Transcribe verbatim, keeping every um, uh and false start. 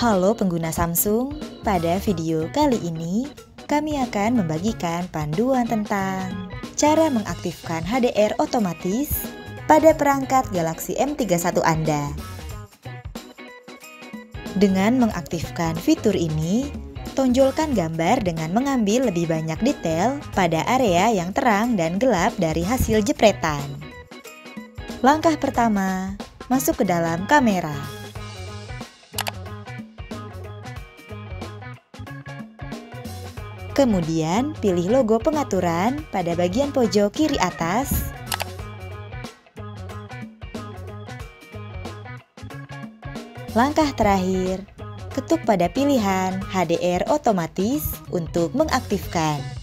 Halo pengguna Samsung, pada video kali ini kami akan membagikan panduan tentang cara mengaktifkan H D R otomatis pada perangkat Galaxy M tiga puluh satu Anda. Dengan mengaktifkan fitur ini, tonjolkan gambar dengan mengambil lebih banyak detail pada area yang terang dan gelap dari hasil jepretan. Langkah pertama, masuk ke dalam kamera. Kemudian, pilih logo pengaturan pada bagian pojok kiri atas. Langkah terakhir, ketuk pada pilihan H D R otomatis untuk mengaktifkan.